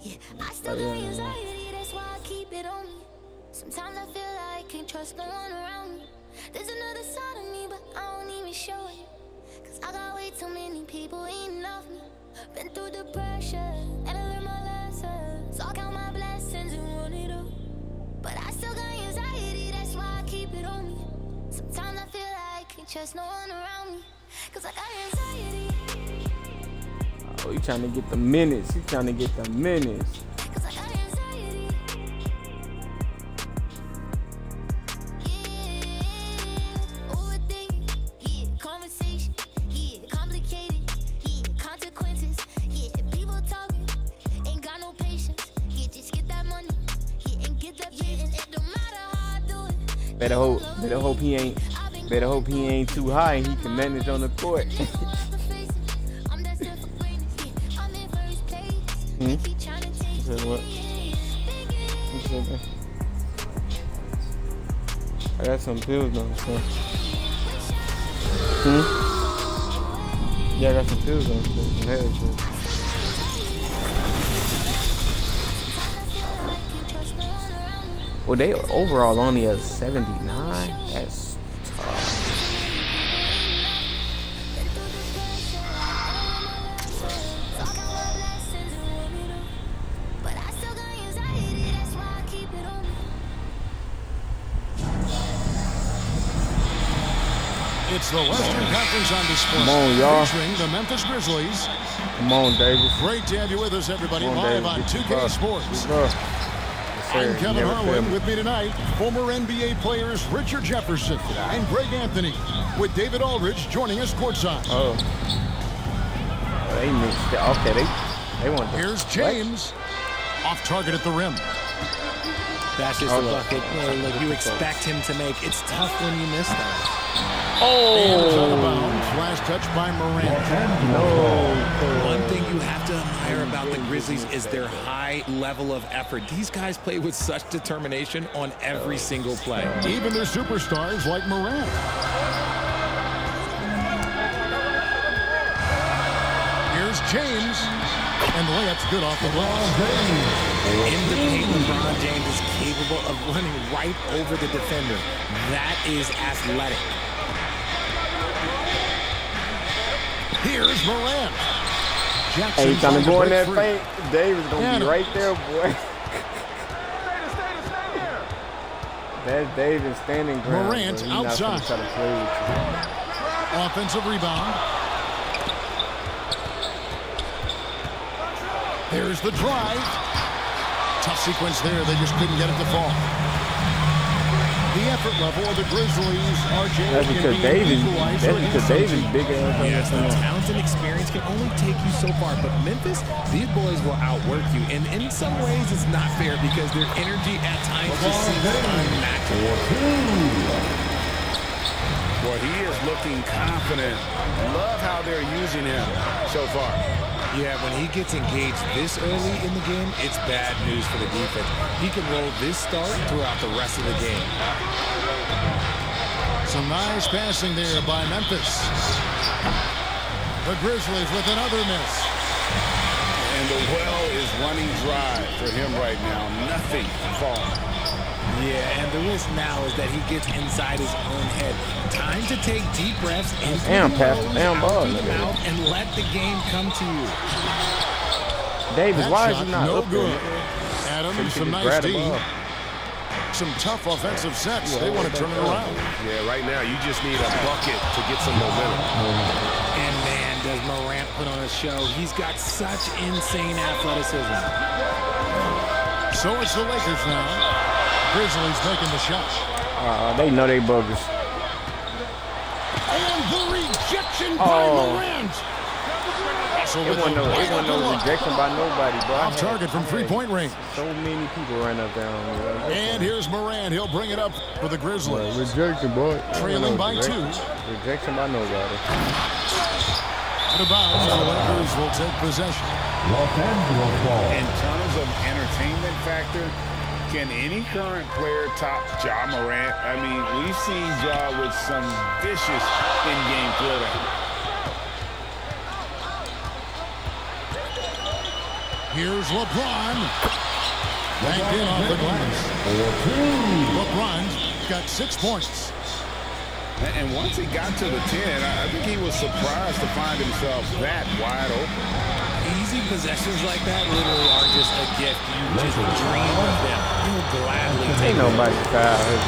Yeah, I still got anxiety, that's why I keep it on me. Sometimes I feel like I can't trust no one around me. There's another side of me, but I don't even show it. Cause I got way too many people eating off me. Been through the pressure, and I learned my lesson. So I count my blessings and run it up. But I still got anxiety, that's why I keep it on me. Sometimes I feel like I can't trust no one around me. Cause I got anxiety. Oh, he trying to get the minutes. He trying to get the minutes. Cause I got anxiety. Yeah, overthinking. Yeah, conversation. Yeah, complicated. Yeah, consequences. Yeah, people talking. Ain't got no patience. Yeah, just get that money. Yeah, and get that business. It don't matter how I do it. Better hope he ain't too high and he can manage on the court. What? I got some pills though. So. Yeah, I got some pills on. Some head pills. Well, they overall only at 79. That's tough. It's the Western Conference on display. Come on, y'all. Featuring the Memphis Grizzlies. Come on, Davis. Great to have you with us, everybody. On, Live Davis. on 2K Sports. I'm Kevin Harlan. With me tonight, former NBA players Richard Jefferson and Greg Anthony, with David Aldridge joining us courtside. Oh. They mixed it. Okay, they want to. Here's James. Off target at the rim. That's just a bucket you expect him to make. It's tough when you miss that. Flash touch by Morant. One thing you have to admire about the Grizzlies is their high level of effort. These guys play with such determination on every single play. Even their superstars like Morant. Here's James. And the layup's good off the glass. In the paint, LeBron James is capable of running right over the defender. That is athletic. Here's Morant. Hey, trying to go in that paint. Davis gonna be right there, boy. That's Davis standing ground. Morant outside. Try to play with you. Offensive rebound. There's the drive. Tough sequence there. They just couldn't get it to fall. The effort level of the Grizzlies, RJ. That's because Davis big ass. Yes, the talent and experience can only take you so far, but Memphis, these boys will outwork you. And in some ways, it's not fair because their energy at times just seems unmatchable. Well, he is looking confident. Love how they're using him so far. Yeah, when he gets engaged this early in the game, it's bad news for the defense. He can roll this start throughout the rest of the game. Some nice passing there by Memphis. The Grizzlies with another miss. And the well is running dry for him right now. Nothing falling. Yeah, and the risk now is that he gets inside his own head. Time to take deep breaths and let the game come to you. Davis, why is he not no up good? there? Adams, some nice D. Some tough offensive sets. They want to turn it around. Yeah, right now you just need a bucket to get some momentum. And man, does Morant put on a show. He's got such insane athleticism. So it's the Lakers now. Grizzlies making the shot. They know they bogus. And the rejection by Morant. It wasn't no rejection by nobody, bro. Off target from three-point range. So many people ran up there on me. And here's Morant. He'll bring it up for the Grizzlies. Rejection, boy. Trailing by 2. Rejection by nobody. Out of bounds, the Lakers will take possession. In terms of entertainment factor, can any current player top Ja Morant? I mean, we've seen Ja with some vicious in-game play. Here's LeBron. Banked in off the glass. LeBron's got 6 points. And once he got to the 10, I think he was surprised to find himself that wide open. Easy possessions like that literally are just a gift. You just dream of them. You'll gladly take Ain't nobody foul his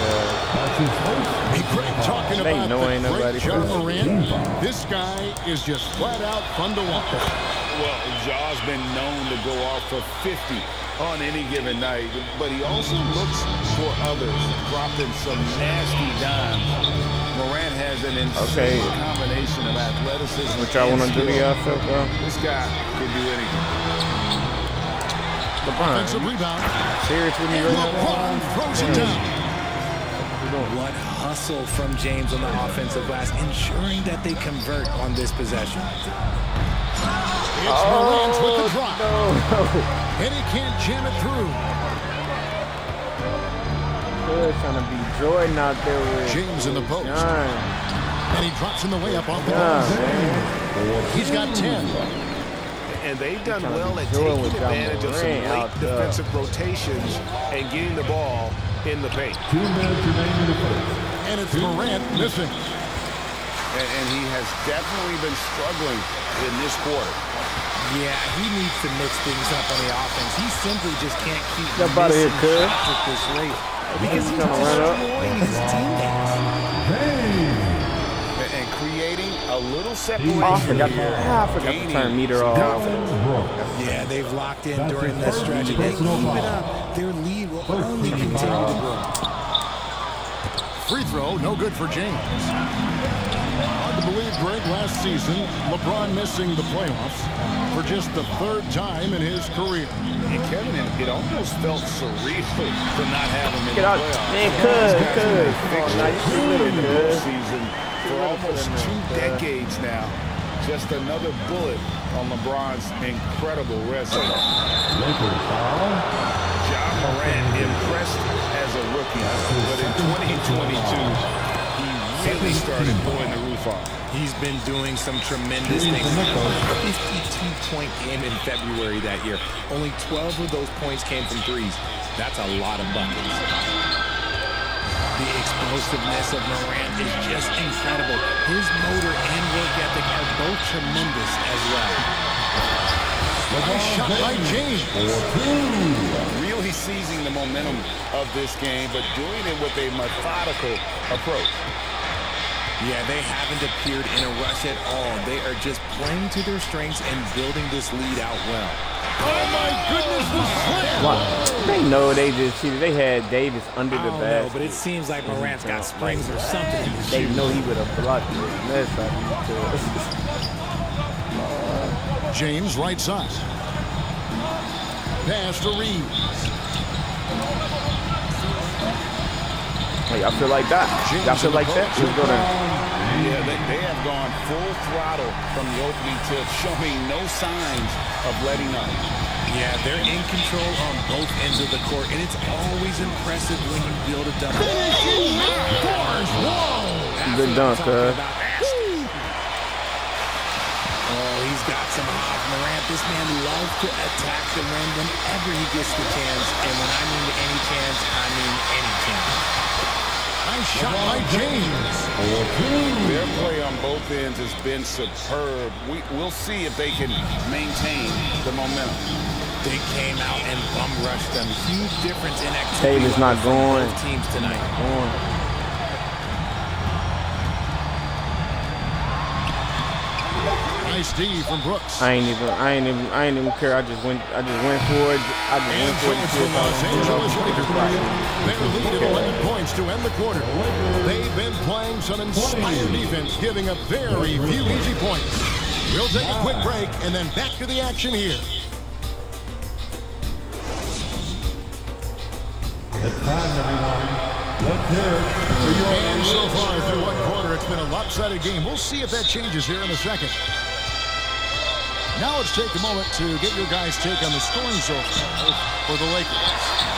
Talking They about know the ain't nobody great Ja Morant. This guy is just flat out fun to watch. Well, Ja's been known to go off for 50 on any given night, but he also looks for others, dropping some nasty dimes. Morant has an insane combination of athleticism. What y'all want to do to yourself, bro? This guy can do anything. LeBron. Offensive rebound. Serious with me right now? LeBron throws it down. What hustle from James on the offensive glass, ensuring that they convert on this possession. It's Morant with the drop. No. And he can't jam it through. Good, trying to be Jordan out there with James in the post. And he drops in the way up off the man. He's got 10. And they've done well at taking advantage of some late defensive rotations and getting the ball in the paint. 2 minutes remaining in the first. And it's Morant missing. And he has definitely been struggling in this quarter. Yeah, he needs to mix things up on the offense. He simply just can't keep missing shots at this rate because he's destroying his teammates. And creating a little separation. I forgot to turn meter off. Yeah, they've locked in during this stretch. If they keep it up, their lead will only continue to grow. Free throw, no good for James. Hard to believe, Greg, last season, LeBron missing the playoffs for just the 3rd time in his career. And Kevin, it almost felt surreal to not have him in the out. playoffs. Man, could. Season for almost 2 decades now. Just another bullet on LeBron's incredible resume. Ja Morant impressed as a rookie, but in 2022, he really started blowing the roof off. He's been doing some tremendous things. 52-point game in February that year. Only 12 of those points came from threes. That's a lot of buckets. The explosiveness of Morant is just incredible. His motor and work ethic are both tremendous as well. Nice shot by James. Really seizing the momentum of this game, but doing it with a methodical approach. Yeah, they haven't appeared in a rush at all. They are just playing to their strengths and building this lead out well. Oh, my goodness, the slam. Wow. They know they just cheated. They had Davis under the basket. But it seems like Morant's got springs or something. They know he would have blocked it. James, right side. Pass to Reeves. Hey, I feel like that. Y'all feel like that? Yeah, they have gone full throttle from the opening tip, showing no signs of letting up. Yeah, they're in control on both ends of the court, and it's always impressive when you build a double. Finishing scores. Whoa! Good dunk, cuz. Oh, he's got some hop. Morant, this man loves to attack the rim whenever he gets the chance. And when I mean any chance, I mean any chance. Nice shot by James. Their play on both ends has been superb. We'll see if they can maintain the momentum. They came out and bum rushed them. Huge difference in activity. Davis not going. Both teams tonight. Nice D from Brooks. I ain't even care. I just went for it. From Los Angeles Lakers. Their lead at 11 points to end the quarter. They've been playing some inspired defense, giving up very few easy points. We'll take a quick break and then back to the action here. It's time, everyone. Let's hear it for your And so far through one quarter, it's been a lopsided game. We'll see if that changes here in a second. Now let's take a moment to get your guys' take on the scoring so far for the Lakers.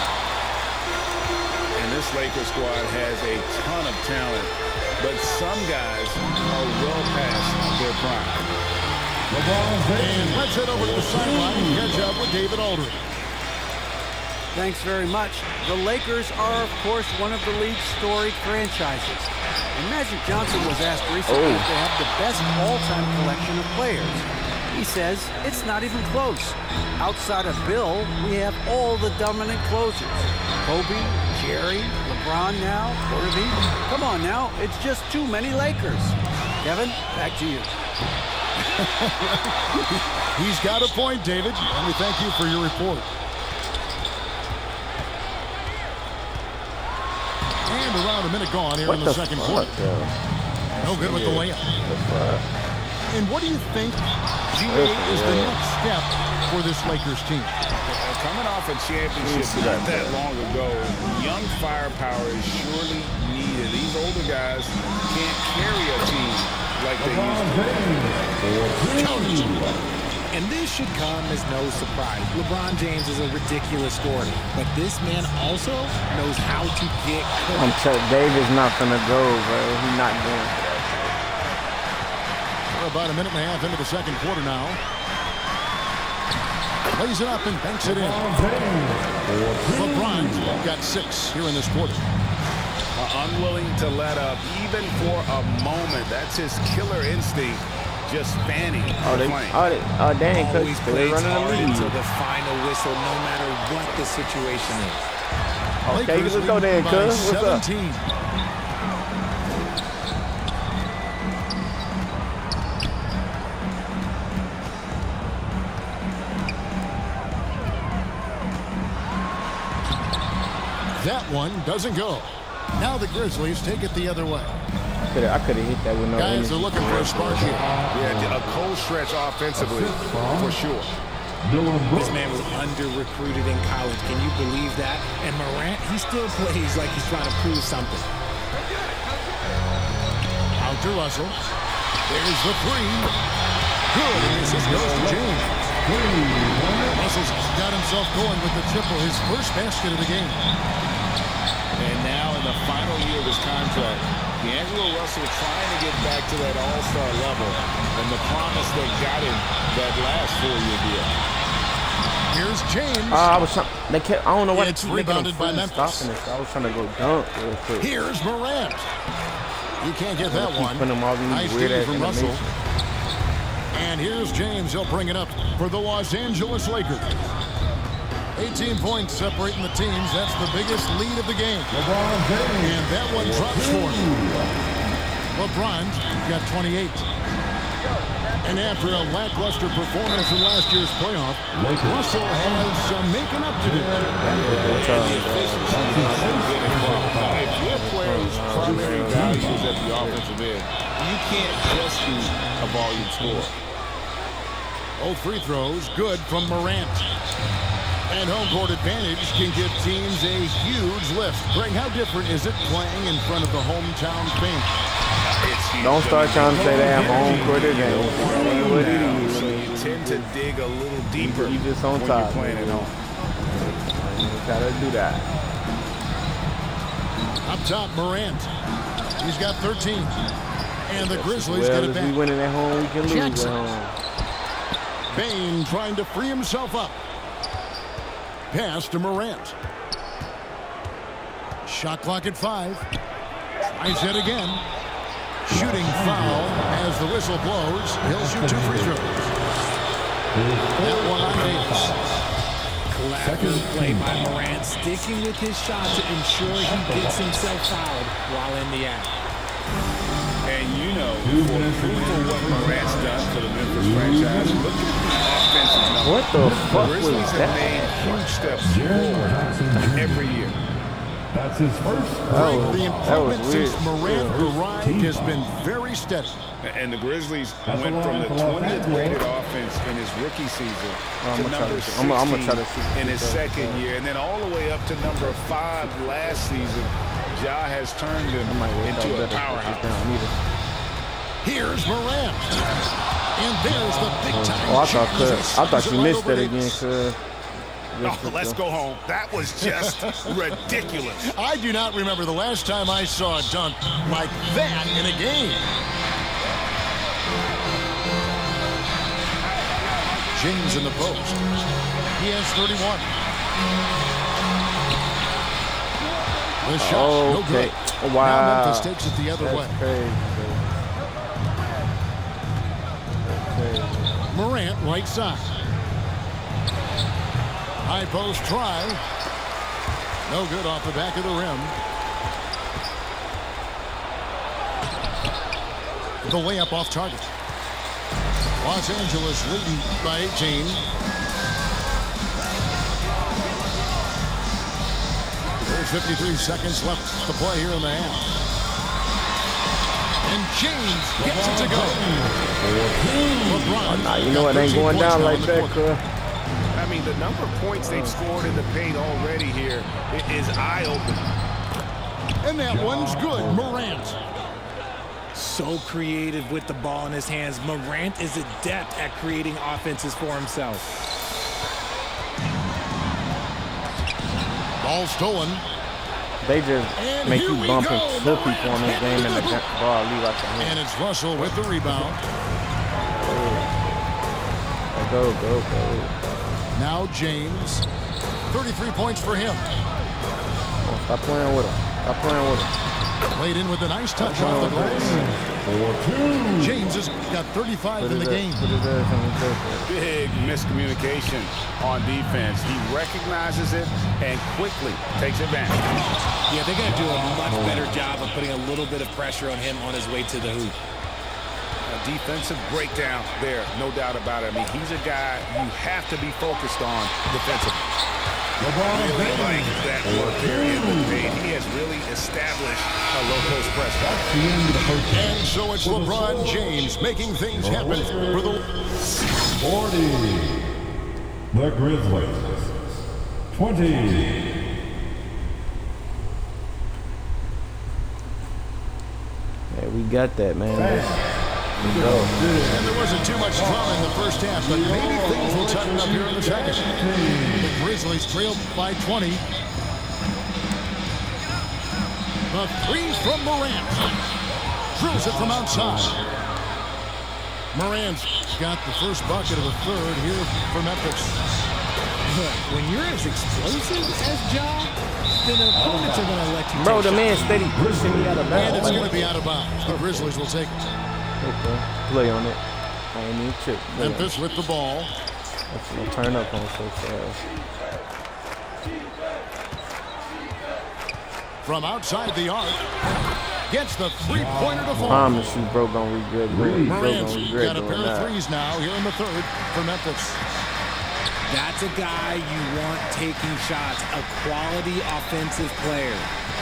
And this Lakers squad has a ton of talent, but some guys are well past their prime. And let's head over to the sideline and catch up with David Aldridge. Thanks very much. The Lakers are, of course, one of the league's storied franchises. And Magic Johnson was asked recently if they have the best all-time collection of players. He says it's not even close. Outside of Bill, we have all the dominant closers. Kobe, Jerry, LeBron now, Worthy. Come on now, it's just too many Lakers. Kevin, back to you. He's got a point, David, and we thank you for your report. And around a minute gone here in the second quarter. No good with the layup. And what do you think, GA, is the next step for this Lakers team? Coming off a championship not that long ago, young firepower is surely needed. These older guys can't carry a team like they used to. And this should come as no surprise. LeBron James is a ridiculous scorer, but this man also knows how to get caught. I'm telling David's not gonna go, bro. He's not going for that. We're about a minute and a half into the second quarter now. Lays it up and banks it in. LeBron got 6 here in this quarter. Unwilling to let up even for a moment. That's his killer instinct. Just fanning. Dang, always plays running hard the lead until the final whistle, no matter what the situation is. Okay, let's go there, cuz. What's up? 17. That one doesn't go. Now the Grizzlies take it the other way. I could have hit that with no Guys energy. are looking for a spark here. Yeah, a cold stretch offensively, for sure. This man was under-recruited in college. Can you believe that? And Morant, he still plays like he's trying to prove something. Out to Russell. There's the 3. Good. And this goes to James. Russell's got himself going with the triple, his first basket of the game. And now in the final year of his contract, D'Angelo Russell trying to get back to that all-star level and the promise that got him that last 4-year deal. Here's James. I don't know what it's rebounded by Memphis. Stopping this. I was trying to go dunk real quick. Here's Morant. You can't get that one. Nice weird D from Russell. And here's James. He'll bring it up for the Los Angeles Lakers. 18 points separating the teams. That's the biggest lead of the game. And that one drops for him. LeBron got 28. And after a lackluster performance in last year's playoff, Russell has some making up to do. If you're a player whose primary value is at the offensive end, you can't just be a volume scorer. Both free throws good from Morant. And home court advantage can give teams a huge lift. Greg, how different is it playing in front of the hometown fans? Don't start trying to say they have home court advantage. So you tend to dig a little deeper you just on when top, you're playing at home. You gotta do that. Up top, Morant. He's got 13. And the Grizzlies get it back. If we winning at home, we can lose at home. Bane trying to free himself up. Pass to Morant. Shot clock at 5. Tries it again. Shooting foul as the whistle blows. He'll shoot 2 free throws. That one on Davis. Clever play by Morant, sticking with his shot to ensure he gets himself fouled while in the act. And you know, for what Morant's done for the Memphis franchise, look at the offensive numbers. What the fuck was Grizzlies have that? made huge steps forward every year. That's his first. The improvement since Morant arrived has been very steady. And the Grizzlies went from the 20th rated offense in his rookie season to number 16 in his second year, and then all the way up to number 5 last season. Ja has turned him into a powerhouse. Here's Morant. And there's the big-time I thought you missed that again, cuz. Oh, let's go home. That was just ridiculous. I do not remember the last time I saw a dunk like that in a game. James in the post. He has 31. The shot, no good. Wow. Now Memphis takes it the other way. Crazy. Morant, right side. High post try. No good off the back of the rim. The layup off target. Los Angeles leading by 18. There's 53 seconds left to play here in the half. And James gets it to go. LeBron. Nah, you know it ain't going down like that, cuz. I mean, the number of points they've scored in the paint already here is eye-opening. And that one's good. Morant. So creative with the ball in his hands. Morant is adept at creating offenses for himself. Ball stolen. They just make you bump and kill people in this game, and the ball leave out the hand. And it's Russell with the rebound. Go. Now James. 33 points for him. Oh, stop playing with him. Played in with a nice touch off the glass. James has got 35 in the game. Big miscommunication on defense. He recognizes it and quickly takes advantage. Yeah, they got to do a much better job of putting a little bit of pressure on him on his way to the hoop. A defensive breakdown there, no doubt about it. I mean, he's a guy you have to be focused on defensively. Really like that work there in the paint. He has really established a low post press. And so it's LeBron James making things happen for the 40. The Grizzlies. 20. Hey, we got that, man. And there wasn't too much drama in the first half, but maybe things will tighten up here in the second. The Grizzlies trailed by 20. The three from Morant. Drills it from outside. Morant's got the first bucket of the third here for Memphis. Look, when you're as explosive as Ja, then opponents are going to let you. Bro, the man steady pushing me out of bounds. And it's going to be out of bounds. The Grizzlies will take it. Okay, play on it. I ain't even chip. Memphis with the ball. That's gonna turn up on so fast. From outside the arc. Gets the three-pointer to fall. Promise you, bro, gonna regret. Morant's got a pair of threes now here in the third for Memphis. That's a guy you want taking shots, a quality offensive player.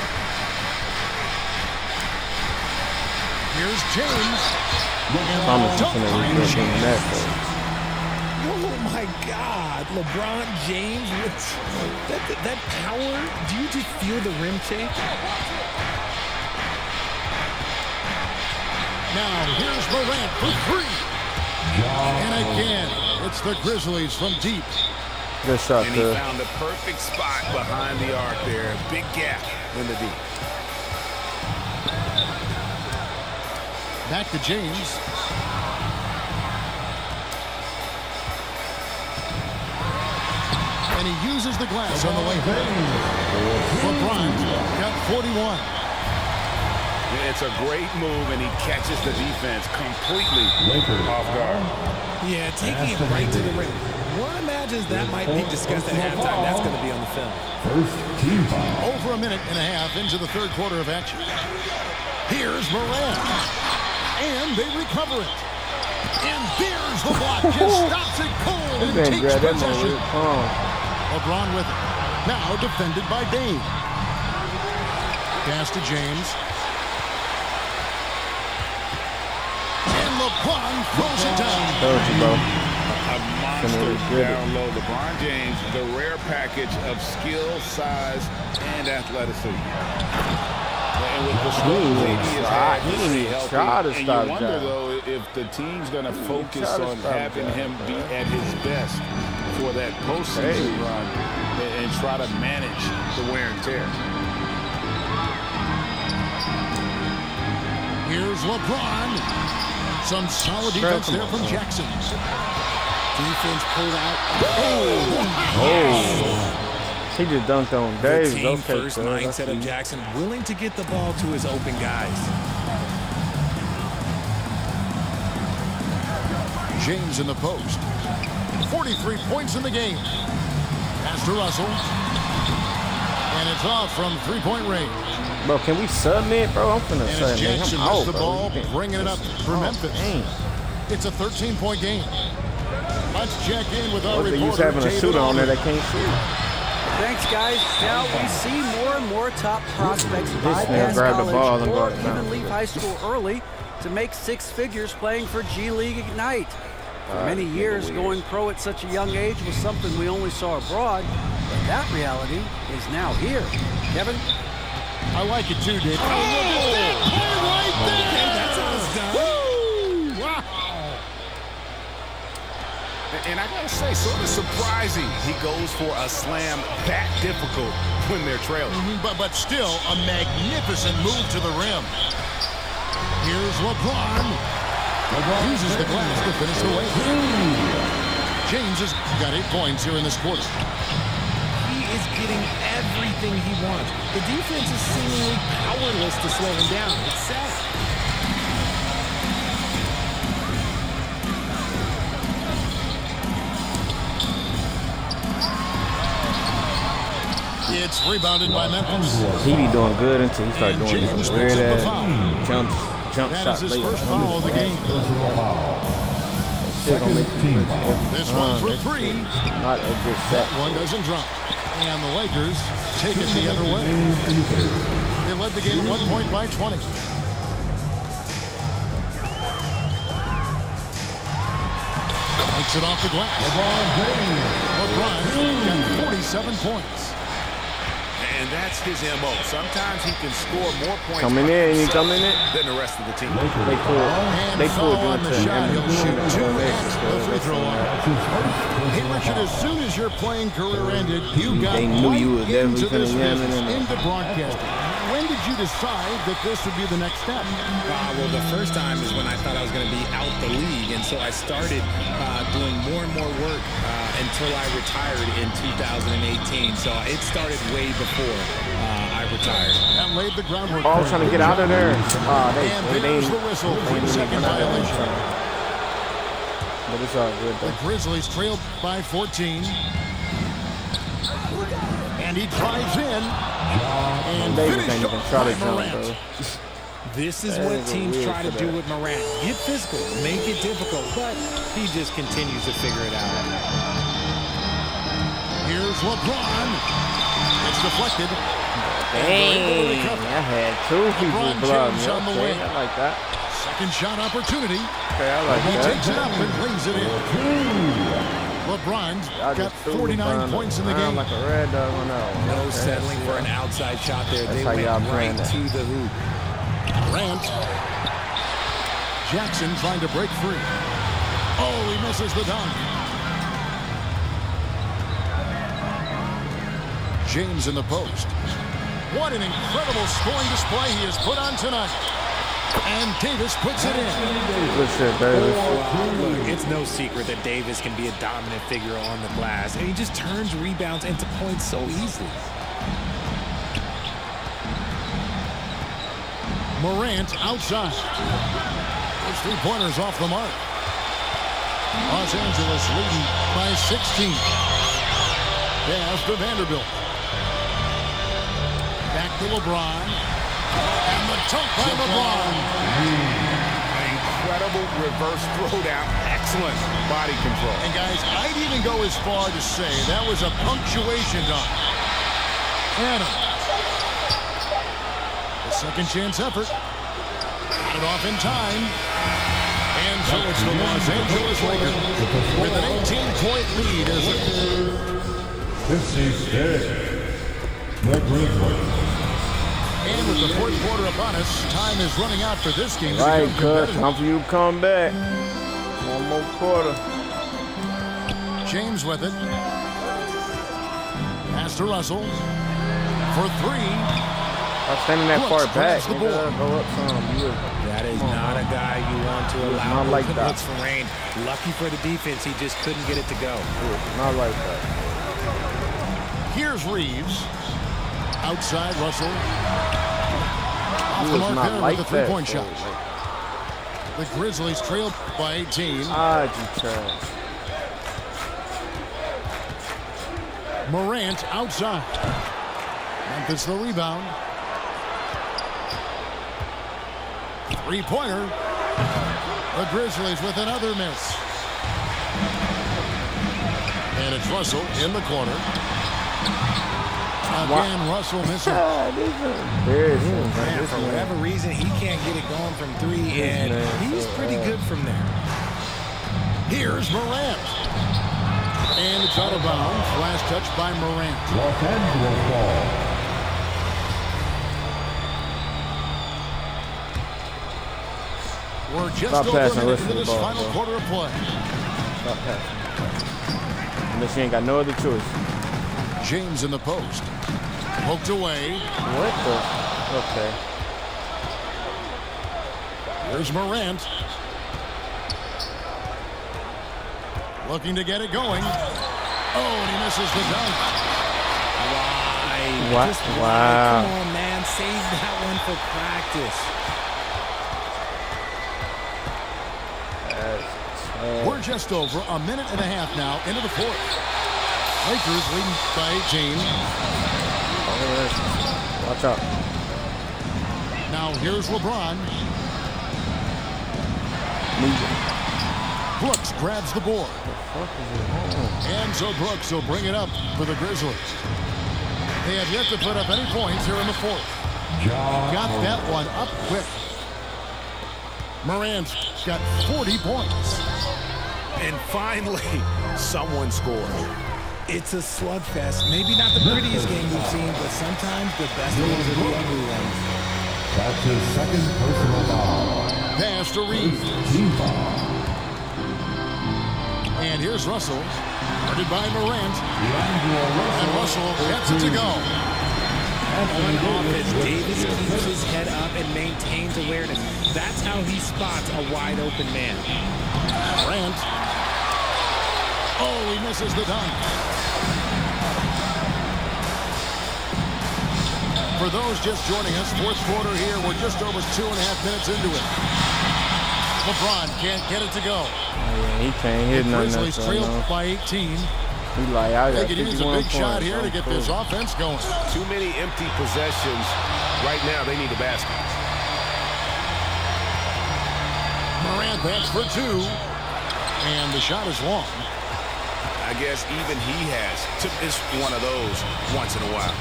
Here's James. Promise you gonna regret doing that, though. Oh my God, LeBron James with that power. Do you just feel the rim shake? Now here's Morant for three. And again, it's the Grizzlies from deep. Good shot, And he found the perfect spot behind the arc there. Big gap in the deep. Back to James. And he uses the glass on the way home. LeBron's got 41. It's a great move, and he catches the defense completely off guard. Yeah, taking it right to the rim. One imagines that might be discussed at halftime. That's going to be on the film. First team foul. Over a minute and a half into the third quarter of action. Here's Morant. And they recover it. And there's the block. Just stops it cold and takes possession. LeBron with it. Now defended by Dame. Pass to James. And LeBron throws it down. A monster down low. LeBron James, the rare package of skill, size, and athleticism. And with the struggles he has had, he's healthy. And you wonder, though, if the team's going to focus on having him be at his best for that postseason run and try to manage the wear and tear. Here's LeBron. Some solid defense there from Jackson. Defense pulled out. He just dunked on Davis. The team first mindset of Jackson, willing to get the ball to his open guys. James in the post. 43 points in the game. Pass to Russell. And it's off from three-point range. Bro, can we submit, bro? I'm finna say, man. Jackson missed the ball, bringing it up for Memphis. Dang. It's a 13-point game. Let's check in with our reporter. He's having a shooter on there that can't shoot. Thanks, guys. Now we see more and more top prospects bypass grab the ball college and or go even leave high school early to make six figures playing for G League Ignite. For many years, going pro at such a young age was something we only saw abroad, but that reality is now here. Kevin? I like it too, Dave. Oh, look at that play right there! Okay, that's how it's done. Woo! Wow! And I gotta say, sort of surprising he goes for a slam that difficult when they're trailing. But still, a magnificent move to the rim. Here's LeBron. Uses the glass to finish the way. James has got 8 points here in this quarter. He is getting everything he wants. The defense is seemingly powerless to slow him down. It's sad. It's rebounded by Memphis. He be doing good until he start doing James these weird picks up the ass foul. jump That shot is his late. first foul of the game. This one for three. Not a good set. That one doesn't drop. And the Lakers take it the other way. They led the game 1 point by 20. Takes it off the glass. LeBron got 47 points. And that's his MO. Sometimes he can score more points Coming in, he coming in. than the rest of the team. They pulled on the shot. He'll shoot 2 at the free throw line. Hey, Richard, as soon as your playing career ended, you got They knew you was into definitely this gonna business, win. into broadcasting. When did you decide that this would be the next step? Well, the first time is when I thought I was going to be out the league, and so I started doing more and more work until I retired in 2018. So it started way before I retired. That laid the groundwork. Ball trying to get out of there. And there's the whistle for the second violation. But it's all good, The though. Grizzlies trailed by 14. And he drives in. And Davis finished ain't even off try by to jump, Morant. bro. This is That what is teams weird try to for do that. with Morant. Get physical, make it difficult, but he just continues to figure it out. Here's LeBron. It's deflected. Dang, I had 2 people LeBron block me. James on the Okay, wing. I like that. Second shot opportunity. Okay, I like He that. takes it up and lays it in. LeBron's I got just threw 49 LeBron points in the around game. like a red dog on that one. No Okay, settling that's for it. an outside shot there. That's They how went y'all right playing that. to the hoop. Grant. Jackson trying to break free. Oh, he misses the dunk. James in the post. What an incredible scoring display he has put on tonight. And Davis puts it in. Good shit, Davis. Look, it's no secret that Davis can be a dominant figure on the glass, and he just turns rebounds into points so easily. Morant outside. Those 3-pointers off the mark. Los Angeles leading by 16. Pass to Vanderbilt. Back to LeBron. And the dunk by LeBron. Incredible reverse throwdown. Excellent body control. And guys, I'd even go as far to say that was a punctuation dunk. Adam. A second chance effort. Got it off in time. And so it's the Los Angeles Lakers with an 18-point lead as This is the Grizzlies. And with the fourth quarter upon us, time is running out for this game. Right, cuz. Time for you to come back. One more quarter. James with it. Pass to Russell. For 3. I'm standing that far Brooks back. grabs the board. Go up some. You That That is not a guy you want to allow not like open that. looks for Rain. Lucky for the defense, he just couldn't get it to go. Not like that. Here's Reeves. Outside, Russell. He was not like with the that. three-point shot. The Grizzlies trail by 18. Ah, you trash. Morant outside. Memphis the rebound. Three-pointer. The Grizzlies with another miss. And it's Russell in the corner. Again, Russell missing. Man, for whatever reason, he can't get it going from three, and he's pretty good from there. Here's Morant. And it's out of bounds. Last touch by Morant. Los Angeles ball. We're just Stop over a passing, minute listen into to this the ball, final bro. quarter of play. Stop passing. Unless you ain't got no other choice. James in the post. Poked away. What the? Okay. Here's Morant. Looking to get it going. Oh, and he misses the dunk. What? Just Wow. Come on, man. Save that one for practice. We're just over a minute and a half now into the fourth. Lakers leading by 18. Watch out. Now here's LeBron. Brooks grabs the board. And so Brooks will bring it up for the Grizzlies. They have yet to put up any points here in the fourth. Got that one up quick. Morant's got 40 points. And finally, someone scored. It's a slugfest. Maybe not the prettiest game we've seen, but sometimes the best ones are the ugly ones. That's his second personal foul. Pass to Reeves. And here's Russell. Guarded by Morant. And Russell gets it to go. On offense, Davis keeps his head up and maintains awareness. That's how he spots a wide open man. Morant. Oh, he misses the dunk. For those just joining us, fourth quarter here. We're just over 2.5 minutes into it. LeBron can't get it to go. Yeah, he can't hit nothing. Grizzlies trail by 18. He like, I got They could use a 51 big shot points. here to get this offense going. Too many empty possessions. Right now, they need a basket. Morant backs for two. And the shot is long. I guess even he has to miss one of those once in a while.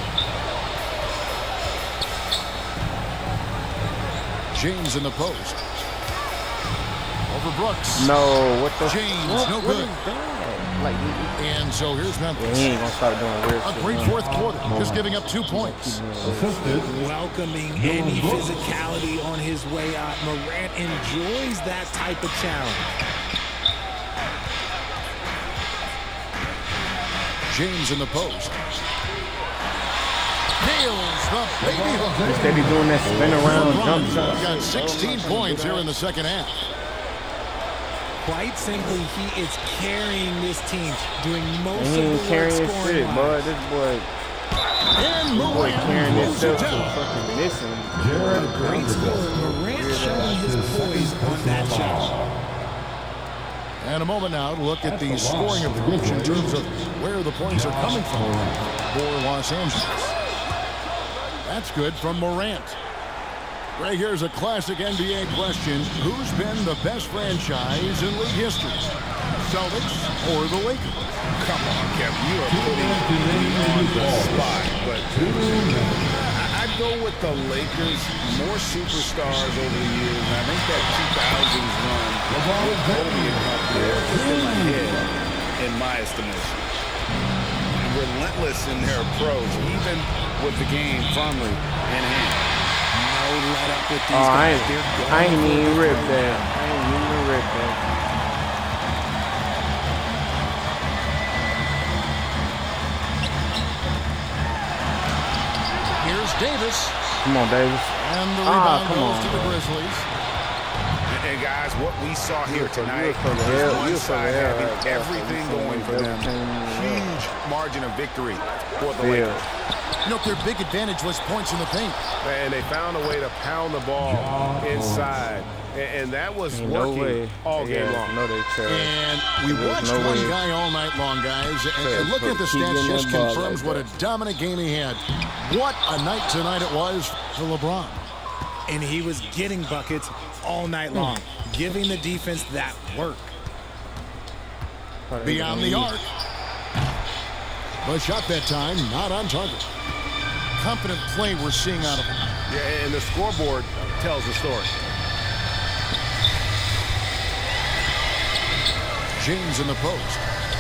James in the post. Over Brooks. No, what the? James, what? no What good. is that? Like, And so here's Memphis. he ain't gonna start doing weird A shit. great man. fourth quarter, just giving up 2 points. Assisted. Welcoming any physicality on his way out. Morant enjoys that type of challenge. James in the post. Nails the baby hook. They be doing that spin around jump shot. Got 16 points here in the second half. Quite simply, he is carrying this team, doing most He of ain't the work carrying shit, scoring boy. wise. This boy And carrying Morant moves it himself to down. fucking missing. Great scorer, Morant showing his poise on that shot. And a moment now to look at the scoring approach in terms of where the points are coming from for Los Angeles. That's good from Morant. Right, here's a classic NBA question. Who's been the best franchise in league history? Celtics or the Lakers? Come on, Kevin. You are putting me on the spot. But I'd go with the Lakers. More superstars over the years. And I think that 2000s run with Kobe and company is in my head, in my estimation. Relentless in their approach, even with the game firmly in hand. No let up with these Oh, guys. I ain't even ripped that. I ain't even ripped that. Here's Davis. Come on, Davis. And the rebound come goes on, to the bro. Grizzlies. guys, what we saw here tonight, one side having everything going for them. Huge margin of victory for the Lakers. You know, their big advantage was points in the paint. And they found a way to pound the ball inside. And that was working all game long. And we watched one guy all night long, guys. And looking at the stats just confirms what a dominant game he had. What a night tonight it was for LeBron. And he was getting buckets all night long, giving the defense that work. Beyond the arc. The shot that time, not on target. Confident play we're seeing out of him. Yeah, and the scoreboard tells the story. James in the post.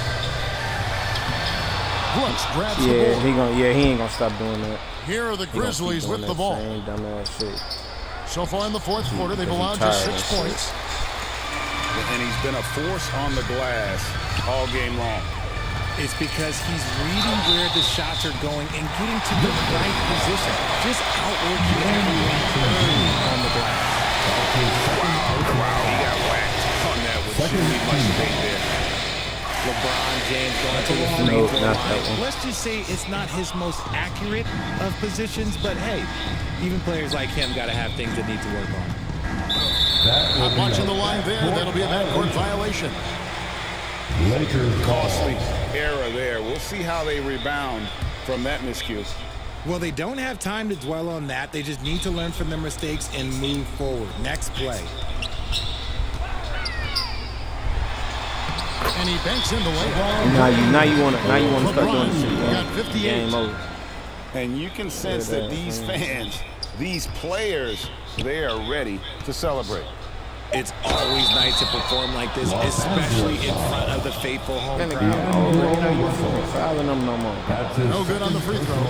Brooks grabs the ball. He ain't gonna stop doing that. Here are the Grizzlies with the ball. Same dumbass shit. So far in the fourth quarter, they've allowed just 6 points. And he's been a force on the glass all game long. It's because he's reading where the shots are going and getting to the right position. Just outworking everyone early on the glass. Wow, he got whacked on that with too much space there. LeBron James going to the free throw line. Let's just say it's not his most accurate of positions, but hey, even players like him got to have things that need to work on. I'm watching the line there. That'll be a backcourt violation. Lakers costly error there. We'll see how they rebound from that miscue. Well, they don't have time to dwell on that. They just need to learn from their mistakes and move forward. Next play. And he banks in the way. Now you want to start doing this shit. Got 58. Game over. And you can sense that these fans, these players, they are ready to celebrate. It's always nice to perform like this, especially in front of the faithful home crowd. Fouling them no more. No good on the free throw.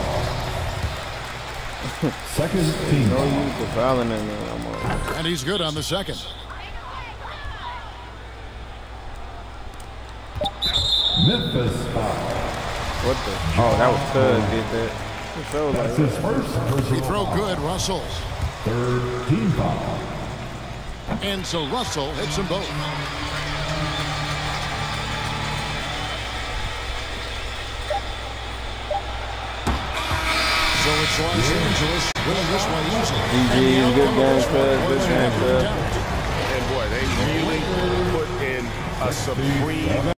Second team. No use for fouling them no more. And he's good on the second. Memphis foul. What the? Oh, that was Cuz did that. That's his first Free personal throw foul. good, Russell. Third team foul. And so Russell hits them both. So it's Los Angeles winning this one easily. GG, good game, Cuz. Good game, Cuz. And boy, they really put in a supreme